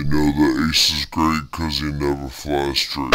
You know the ace is great cause he never flies straight.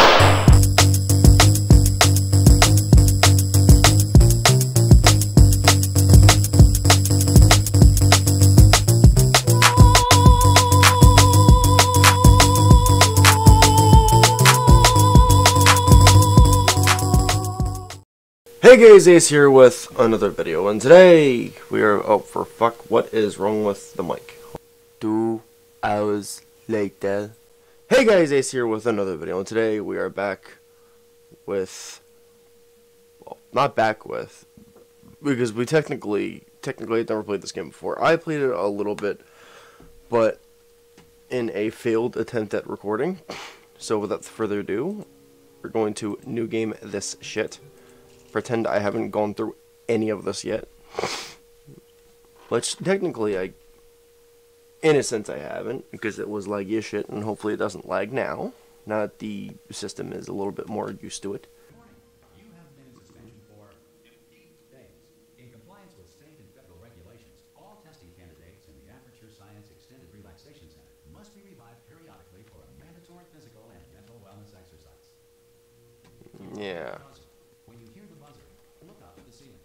Hey guys, Ace here with another video, and today we are, oh for fuck, what is wrong with the mic? 2 hours later. Hey guys, Ace here with another video, and today we are back with, well, not back with, because we technically had never played this game before. I played it a little bit, but in a failed attempt at recording. So without further ado, we're going to new game this shit. Pretend I haven't gone through any of this yet. Which, technically, in a sense I haven't, because it was laggy as shit, and hopefully it doesn't lag now. Now that the system is a little bit more used to it. You have been in suspension for 50 days. In compliance with state and federal regulations, all testing candidates in the Aperture Science Extended Relaxation Center must be revived periodically for a mandatory physical and mental wellness exercise. Yeah. When you hear the buzzer, look up at the ceiling.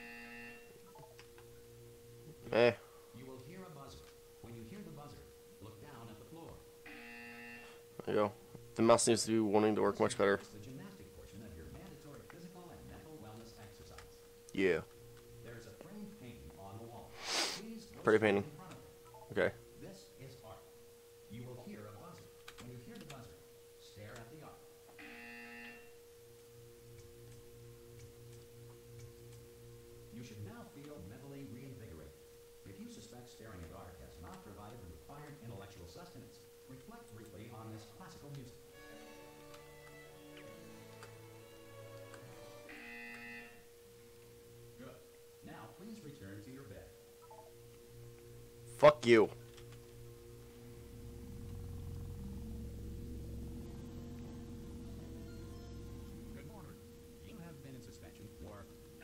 You will hear a buzzer. When you hear the buzzer, look down at the floor. There you go. The mouse seems to be wanting to work much better. It's the gymnastic portion of your mandatory physical and mental wellness exercise. Yeah. There's a framed painting on the wall. Please go Pretty straight painting. in front of it. Okay. This is art. You will hear a buzzer. When you hear the buzzer, stare at the art. You should now feel mentally reinvigorated. If you suspect staring at art has not provided the required intellectual sustenance, reflect briefly on this classical music. Good. Now please return to your bed. Fuck you. Good morning. You have been in suspension for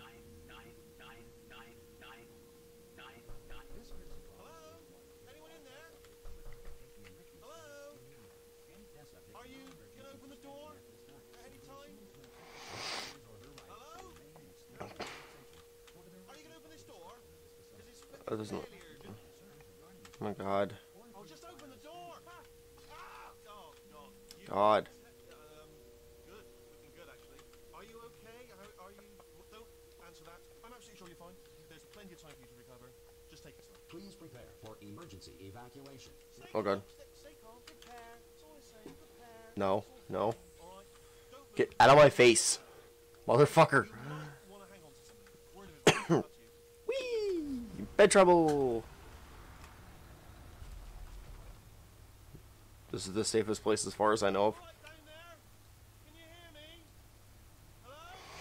9999999. This is Hello? Anyone in there? Hello? Are you gonna open the door at any time? Hello? Are you gonna open this door? Because it's That doesn't. fairly urgent. Oh my god. Oh, just open the door! Ah! Oh, God. God. Good. Looking good, actually. Are you okay? Are you... Don't answer that. I'm absolutely sure you're fine. There's plenty of time for you to recover. Just take it slow. Please prepare for emergency evacuation. Oh god. Stay calm. Prepare. That's all I say. Prepare. No. No. All right. Don't move. Get out of my face. Motherfucker. You might want to hang on to something. Word of advice. Up to you. Whee! Bed trouble. This is the safest place as far as I know of. Right down there? Can you hear me? Hello?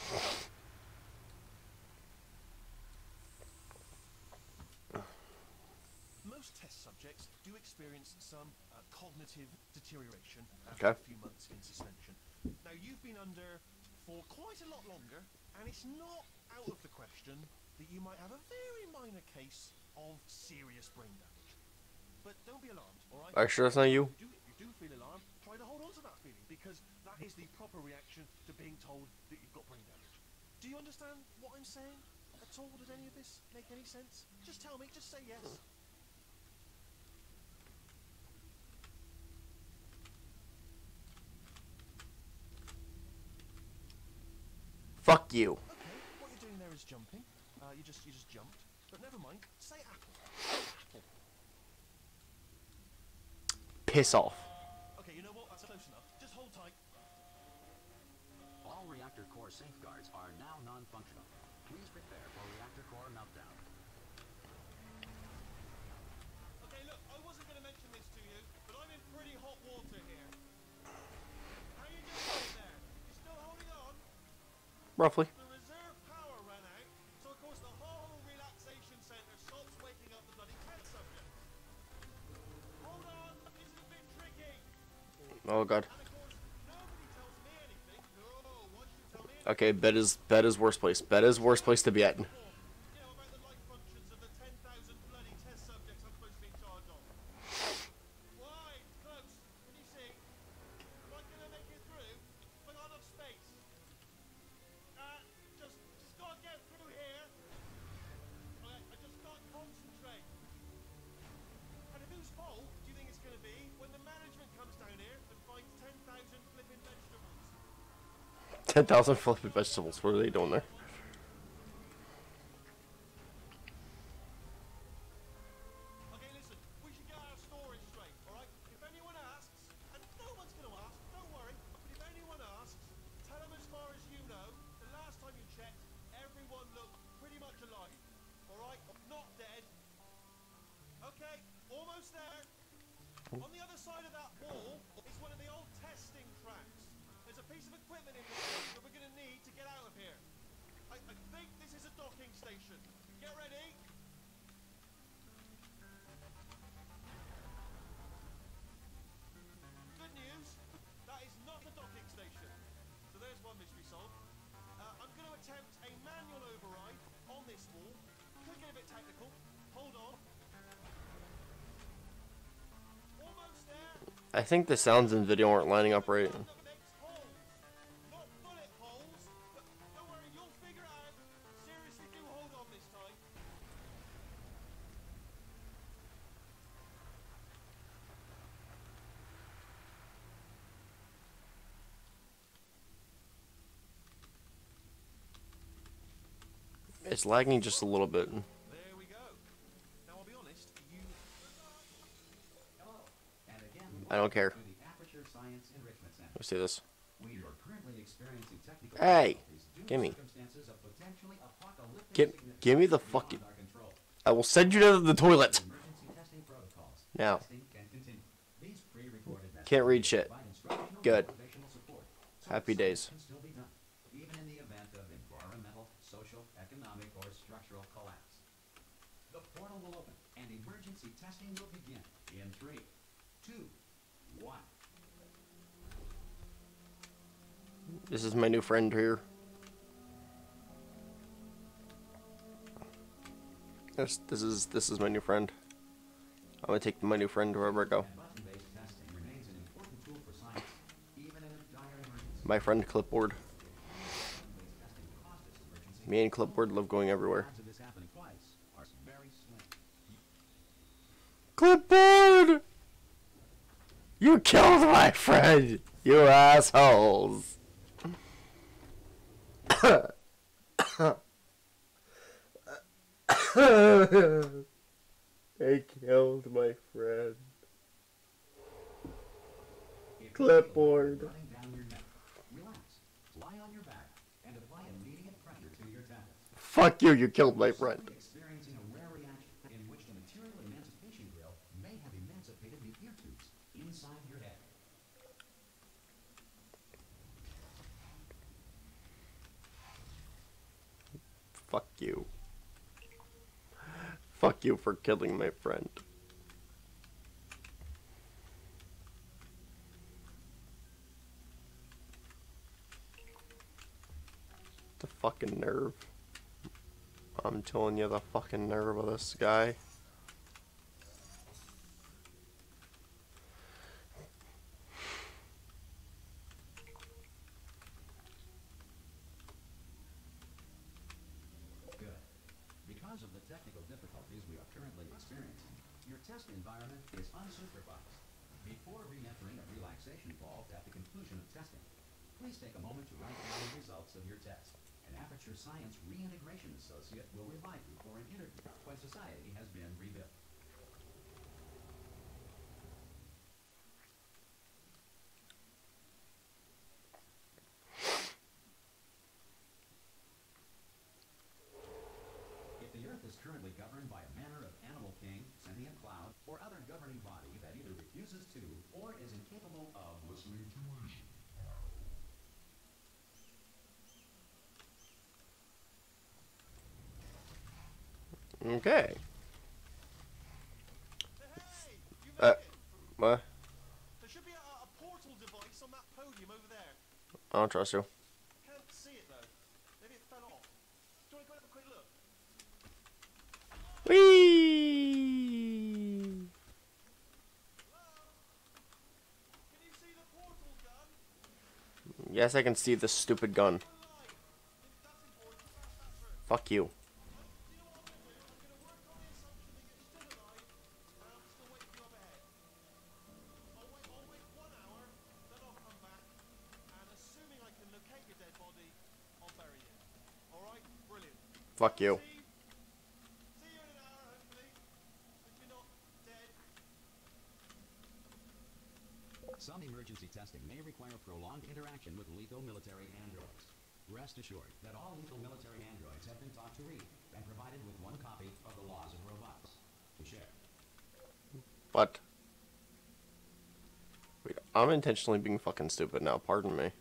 Most test subjects do experience some cognitive deterioration after Okay. a few months in suspension. Now, you've been under for quite a lot longer, and it's not out of the question that you might have a very minor case of serious brain damage. But don't be alarmed, all right? Are you sure that's not you? If you do feel alarmed, try to hold on to that feeling, because that is the proper reaction to being told that you've got brain damage. Do you understand what I'm saying at all? Does any of this make any sense? Just tell me, just say yes. Fuck you. Okay, what you're doing there is jumping. You just jumped. But never mind, say apple. Apple. Piss off. Okay, you know what? That's close enough. Just hold tight. All reactor core safeguards are now non-functional. Please prepare for reactor core meltdown. Okay, look, I wasn't going to mention this to you, but I'm in pretty hot water here. How are you doing there? You still holding on? Roughly. The reserve power ran out, so of course the whole relaxation center stops waking up the bloody test subjects. Hold on, this is a bit tricky. Oh god. And of course, nobody tells me anything. No, why should you tell me anything? Okay, bed is worst place. Bed is worst place to be at. You know about the life functions of the 10,000 bloody test subjects I'm supposed to be in charge of. Wide, close, 10,000 fluffy vegetables. What are they doing there? Okay, listen, we should get our story straight, alright? If anyone asks, and no one's gonna ask, don't worry, but if anyone asks, tell them as far as you know, the last time you checked, everyone looked pretty much alive. Alright? Not dead. Okay, almost there. On the other side of that wall is one of the old testing tracks. There's a piece of equipment in there that we're gonna need to get out of here. I think this is a docking station. Get ready. Good news, that is not a docking station. So there's one mystery solved. I'm going to attempt a manual override on this wall. Could get a bit technical. Hold on. Almost there. I think the sounds in the video aren't lining up right. Holes. Not bullet holes, but don't worry, you'll figure it out. Seriously, do hold on this time. It's lagging just a little bit. There we go. Now I'll be honest, you... Hello, and again, I don't care. to the Aperture Science Enrichment Center. Let's see this. We are currently experiencing technical Hey, difficulties due to gimme. circumstances of potentially apocalyptic Give me the significance fucking. beyond our control. I will send you to the toilet. Emergency testing protocols. Now. Testing can continue. These pre-recorded messages Can't read shit. provide instructional Good. and motivational support. So Happy that days. science can still be done, even in the event of environmental, social, economic, or structural collapse. The portal will open, and emergency testing will begin in 3, 2, 1. This is my new friend here. This is my new friend. I'm gonna take my new friend wherever I go. Button-based testing remains an important tool for science, even in a dire emergency. My friend Clipboard. Button-based testing caused this emergency. Me and Clipboard love going everywhere. Odds of this happening twice are very slim. Clipboard! You killed my friend! You assholes! I killed my friend. If Clipboard. you feel running down your neck, relax, lie on your back, and apply immediate pressure to your temples. Fuck you, you killed my friend. Experiencing a rare reaction in which the material emancipation grill may have emancipated the ear tubes inside your head. Fuck you. Fuck you for killing my friend. The fucking nerve. I'm telling you, the fucking nerve of this guy. Good. Because of the technical difficulties we are currently experiencing, your test environment is unsupervised. Before re-entering a relaxation vault at the conclusion of testing, please take a moment to write down the results of your test. An Aperture Science Reintegration Associate will revive you for an interview when society has been rebuilt. If the Earth is currently governed by a manner of animal king, sentient cloud, or other governing body that either refuses to or is incapable of listening to reason, Okay. Hey, you made it. What? There should be a portal device on that podium over there. I don't trust you. Can't see it though. Maybe it fell off. Do you want to go and have a quick look? Whee! Hello? Can you see the portal gun? Yes, I can see this stupid gun. Alive. That's important. Pass that through. Fuck you. Do you know what I'm going to do? I'm going to work on the assumption that you're still alive, and I'm just going to wait for you up ahead. I'll wait 1 hour, then I'll come back, and assuming I can locate your dead body, fuck you. See you in an hour, hopefully. If you're not dead. Some emergency testing may require prolonged interaction with lethal military androids. Rest assured that all lethal military androids have been taught to read and provided with one copy of the Laws of Robotics to share. What? Wait, I'm intentionally being fucking stupid now, pardon me.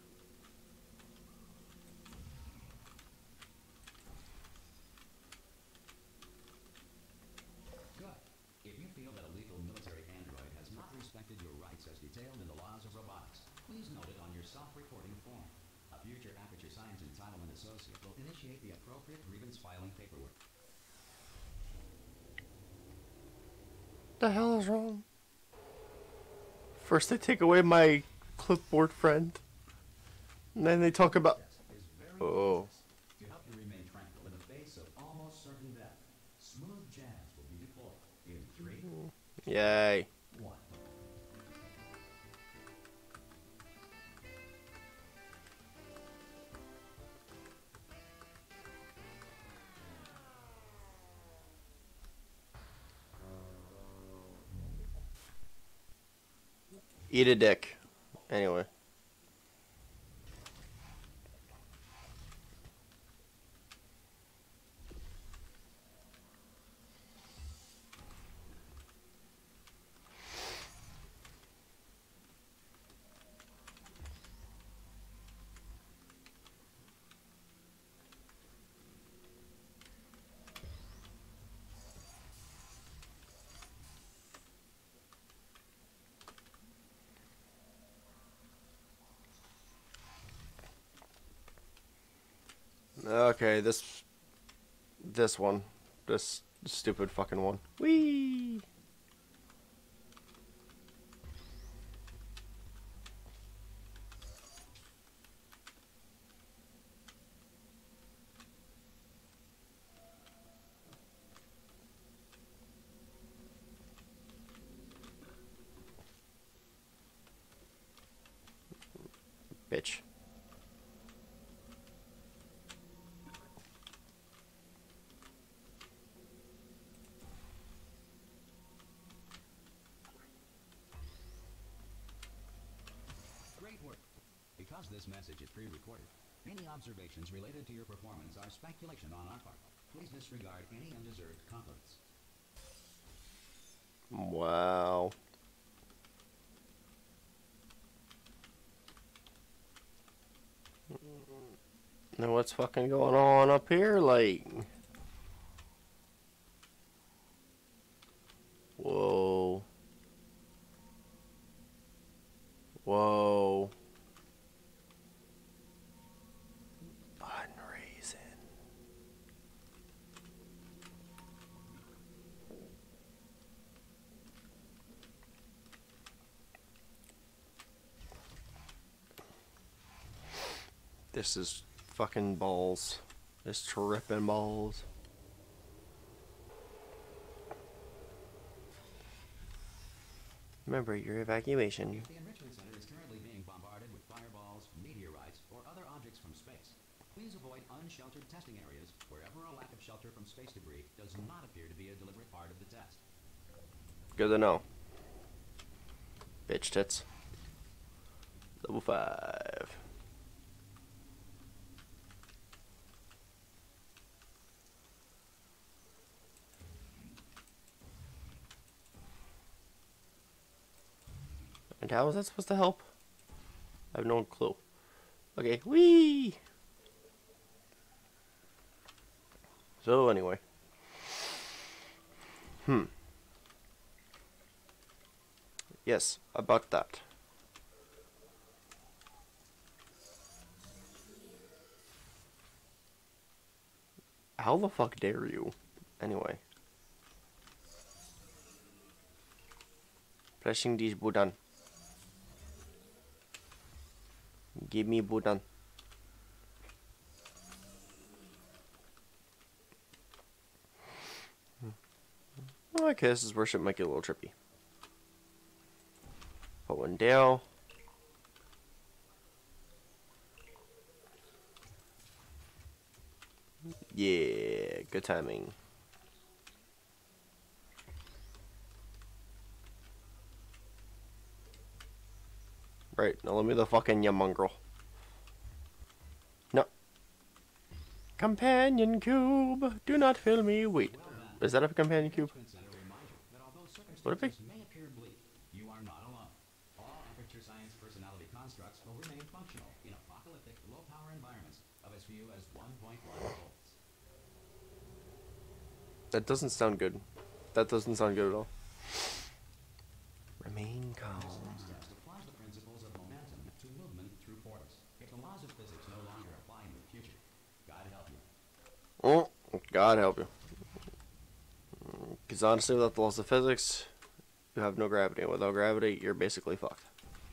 Good. If you feel that a lethal military android has not respected your rights as detailed in the Laws of Robotics, please note it on your self-reporting form. A future Aperture Science Entitlement Associate will initiate the appropriate grievance filing paperwork. The hell is wrong? First they take away my clipboard friend, and then they talk about... Is very Oh. to help you remain tranquil in the face of almost certain death. Smooth jazz will be deployed in 3, Yay. 1. Eat a dick. Anyway. Okay, this one. This stupid fucking one. Whee! Bitch. Great work. Because this message is pre-recorded, any observations related to your performance are speculation on our part. Please disregard any undeserved compliments. Wow. Now what's fucking going on up here? Like... Whoa. Whoa. Fundraising. This is fucking balls. This tripping balls. Remember your evacuation. If the Enrichment Center is currently being bombarded with fireballs, meteorites, or other objects from space, please avoid unsheltered testing areas wherever a lack of shelter from space debris does not appear to be a deliberate part of the test. Good to know. Bitch tits. Level 5. And how is that supposed to help? I have no clue. Okay, whee! So anyway. Yes, about that. How the fuck dare you? Anyway. Pressing this button. Give me button. Okay, this is where shit might get a little trippy. Put one down. Yeah, Good timing. Right, now let me the fucking mongrel. No. Companion cube, do not fill me. Wait, is that a companion cube? Would it be? May appear bleak. You are not alone. All Aperture Science personality constructs will remain functional in apocalyptic, low-power environments of as few as 1.1 volts. That doesn't sound good. That doesn't sound good at all. Remain calm. This next test applies the principles of momentum to movement through portals. If the laws of physics no longer apply in the future, God help you. Oh, God help you. Because honestly, without the laws of physics, you have no gravity. Without gravity, you're basically fucked.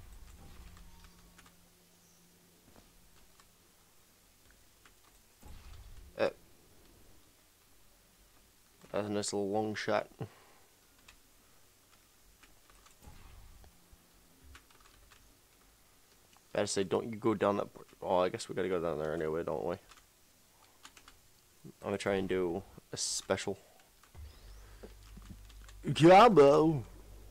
That's a nice little long shot. I gotta say, don't you go down that. Oh, I guess we gotta go down there anyway, don't we? I'm gonna try and do a special combo.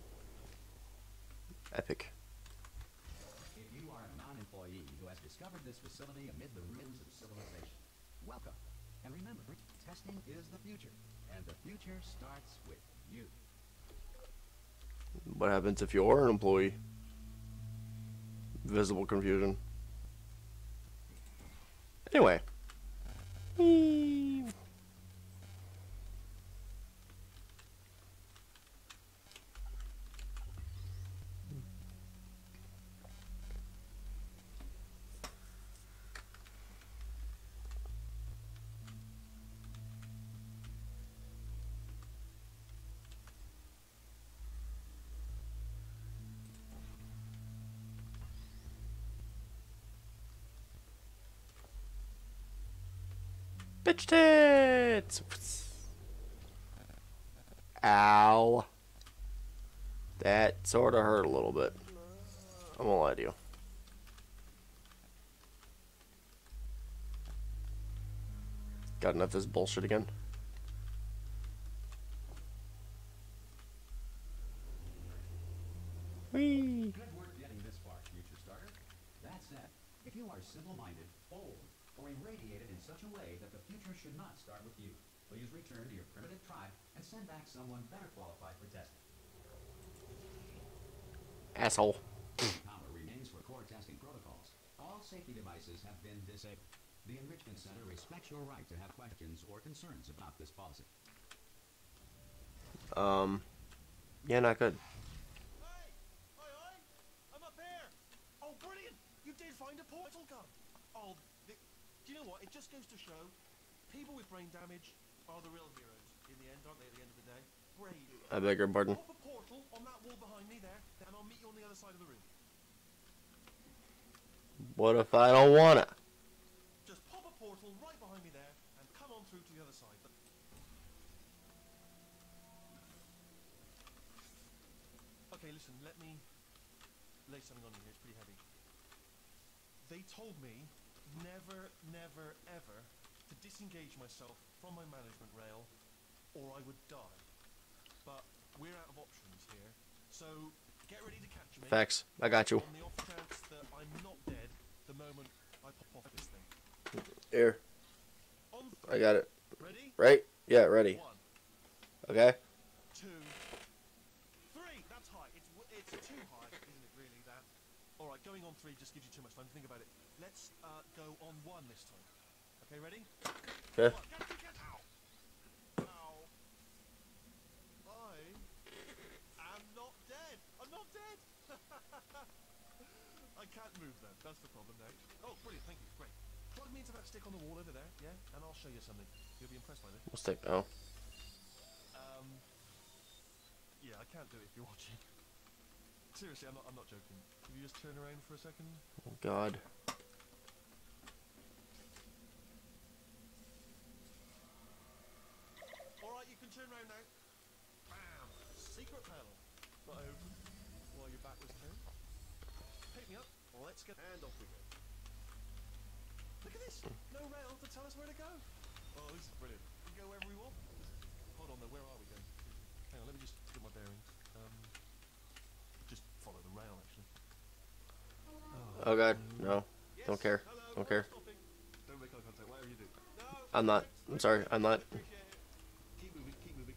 Epic. If you are a non-employee who has discovered this facility amid the ruins of civilization, welcome. And remember, testing is the future, and the future starts with you. What happens if you're an employee? Visible confusion. Anyway. Whee. Bitch tits! Ow. That sort of hurt a little bit. I won't lie to you. Got enough of this bullshit again. Whee! Good work getting this far, future starter. That said, if you are simple-minded, old, or irradiated in such a way that the future should not start with you, please return to your primitive tribe and send back someone better qualified for testing. Asshole. Power remains for core testing protocols. All safety devices have been disabled. The Enrichment Center respects your right to have questions or concerns about this policy. Yeah, not good. Hey! Oi! I'm up here! Oh, brilliant! You did find a portal gun! Oh, do you know what? It just goes to show, people with brain damage are the real heroes in the end, aren't they, at the end of the day? Brave. I beg your pardon. Pop a portal on that wall behind me there, and I'll meet you on the other side of the room. What if I don't want it? Just pop a portal right behind me there, and come on through to the other side. Okay, listen, let me lay something on you here. It's pretty heavy. They told me never, never, ever to disengage myself from my management rail, or I would die. But we're out of options here, so get ready to catch me. Facts. I got you. On the off chance that I'm not dead the moment I pop off this thing. Here. On I got it. ready? Right? Yeah, ready. 1, Okay? 2, 3. That's high. It's too high, isn't it? Really, that. All right, going on 3 just gives you too much time to think about it. Let's go on 1 this time. Okay, ready? Okay. 1. Get. Ow. Ow. I am not dead. I'm not dead. I can't move then. That's the problem now. Oh, brilliant. Thank you. Great. Plug me into that stick on the wall over there, yeah? And I'll show you something. You'll be impressed by this. We'll stick. Oh. Yeah, I can't do it if you're watching. Seriously, I'm not joking. Can you just turn around for a second? Oh, God. Alright, you can turn around now. Bam! Secret panel. Not open. While your back was turned. Pick me up. Let's get and off we go. Look at this! No rail to tell us where to go. Oh, this is brilliant. go wherever we want. Hold on though, where are we going? Hang on, let me just get my bearings. Just follow the rail actually. Oh god, no. Yes, Don't care. hello, Don't care. stopping. Don't make eye contact, whatever you do. No, I'm not. I'm sorry, I'm not. appreciate it. Keep moving, keep moving.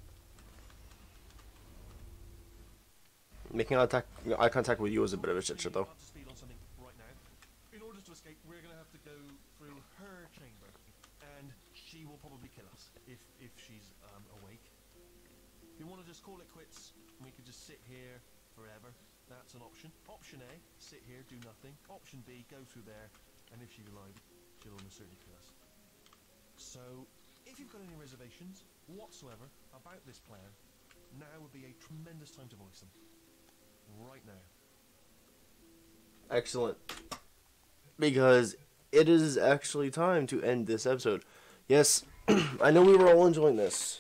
Making eye contact with you is a bit of a shit show, though. Up to speed on something right now. In order to escape, we're going to have to go through her chamber, and she will probably kill us if she's awake. If you want to just call it quits, we could just sit here forever. That's an option. Option A, sit here, do nothing. Option B, go through there, and if she's alive, she'll almost certainly kill us. So, if you've got any reservations whatsoever about this plan, now would be a tremendous time to voice them. Right now. Excellent. Because it is actually time to end this episode. Yes, I know we were all enjoying this.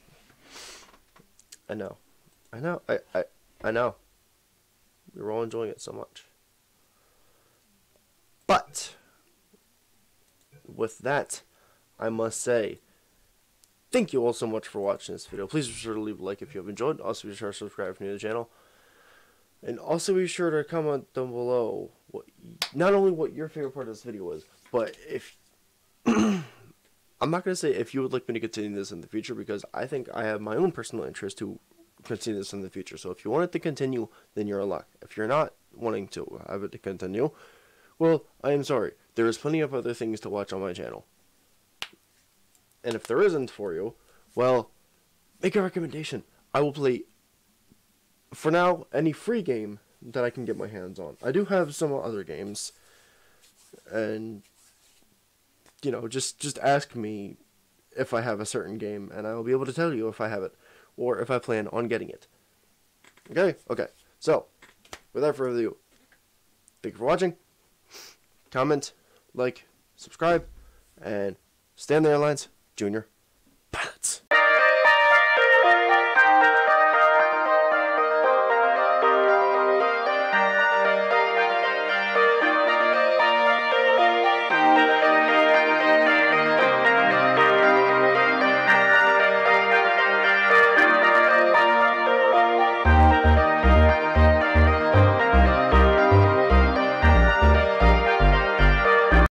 I know. I know. I know. We were all enjoying it so much. But with that, I must say, thank you all so much for watching this video. Please be sure to leave a like if you have enjoyed. Also be sure to subscribe if you're new to the channel. And also be sure to comment down below not only what your favorite part of this video was, but if I'm not going to say if you would like me to continue this in the future, because I think I have my own personal interest to continue this in the future. So if you want it to continue, then you're in luck. If you're not wanting to have it to continue, well, I am sorry. There is plenty of other things to watch on my channel. And if there isn't for you, well, make a recommendation. I will play, for now, any free game that I can get my hands on. I do have some other games, and you know, just ask me if I have a certain game, and I will be able to tell you if I have it, or if I plan on getting it. Okay, so, without further ado, thank you for watching, comment, like, subscribe, and stay on the airlines, Junior Pilots.